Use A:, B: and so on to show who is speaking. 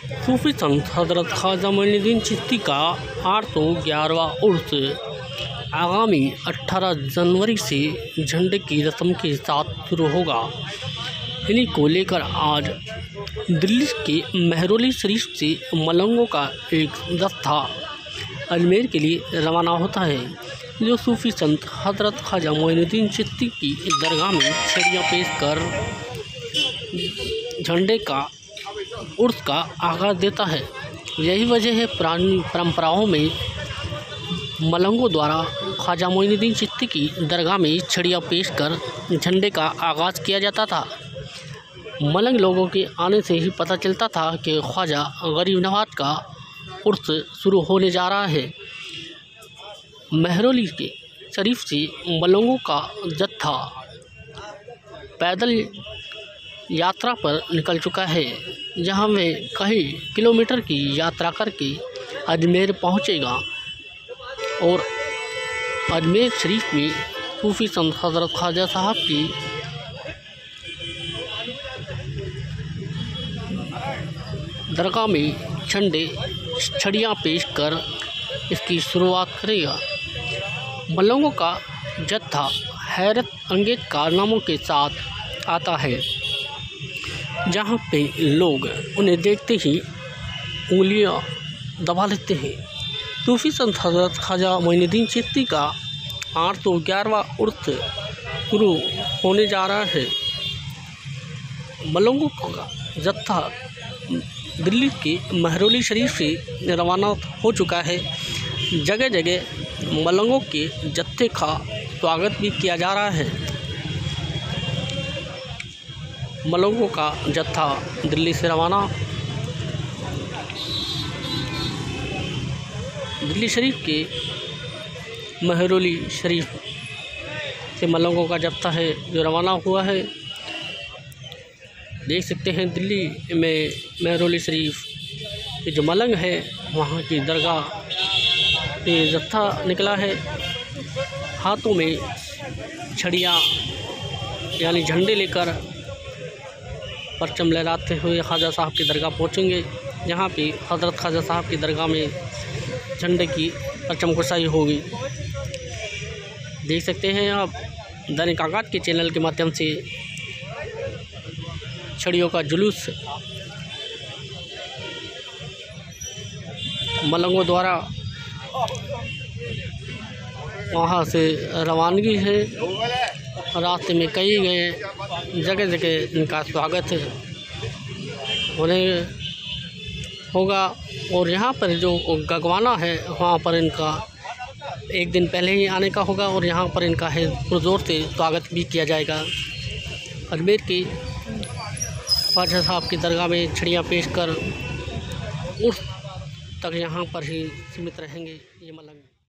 A: सूफी संत हजरत ख्वाजा मोइनुद्दीन चिश्ती का 811वां उर्स आगामी 18 जनवरी से झंडे की रस्म के साथ शुरू होगा। इन्हीं को लेकर आज दिल्ली के मेहरौली शरीफ से मलंगों का एक दस्ता अजमेर के लिए रवाना होता है, जो सूफी संत हजरत ख्वाजा मोइनुद्दीन चिश्ती की दरगाह में छड़ियाँ पेश कर झंडे का उर्स का आगाज़ देता है। यही वजह है पुरानी परंपराओं में मलंगों द्वारा ख्वाजा मोइनुद्दीन चिश्ती की दरगाह में छड़ियाँ पेश कर झंडे का आगाज़ किया जाता था। मलंग लोगों के आने से ही पता चलता था कि ख्वाजा गरीब नवाज का उर्स शुरू होने जा रहा है। मेहरौली के शरीफ से मलंगों का जत्था पैदल यात्रा पर निकल चुका है, जहां वे कई किलोमीटर की यात्रा करके अजमेर पहुंचेगा और अजमेर शरीफ में सूफी संत हजरत ख्वाजा साहब की दरगाह में छड़ियाँ पेश कर इसकी शुरुआत करेगा। मलंगों का जत्था हैरत अंगेज कारनामों के साथ आता है, जहाँ पे लोग उन्हें देखते ही उंगलियां दबा लेते हैं। सूफी संत हजरत ख्वाजा मोइनुद्दीन चिश्ती का 811वां उर्स शुरू होने जा रहा है। मलंगों का जत्था दिल्ली के मेहरौली शरीफ से रवाना हो चुका है। जगह जगह मलंगों के जत्थे का स्वागत भी किया जा रहा है। मलंगों का जत्था दिल्ली से रवाना दिल्ली शरीफ के मेहरौली शरीफ से मलंगों का जत्था है जो रवाना हुआ है। देख सकते हैं दिल्ली में मेहरौली शरीफ के जो मलंग है वहाँ की दरगाह पे जत्था निकला है। हाथों में छड़ियाँ यानी झंडे लेकर परचम लहराते हुए ख्वाजा साहब की दरगाह पहुँचेंगे, जहाँ पे हज़रत ख्वाजा साहब की दरगाह में झंडे की परचम कुशाई होगी। देख सकते हैं आप दैनिक आगाज़ के चैनल के माध्यम से छड़ियों का जुलूस मलंगों द्वारा वहाँ से रवानगी है। रास्ते में कई गए जगह जगह इनका स्वागत होने होगा और यहाँ पर जो गगवाना है वहाँ पर इनका एक दिन पहले ही आने का होगा और यहाँ पर इनका है पुरजोर से स्वागत भी किया जाएगा। अजमेर की ख्वाजा साहब की दरगाह में छड़ियाँ पेश कर उस तक यहाँ पर ही सीमित रहेंगे ये मलंग।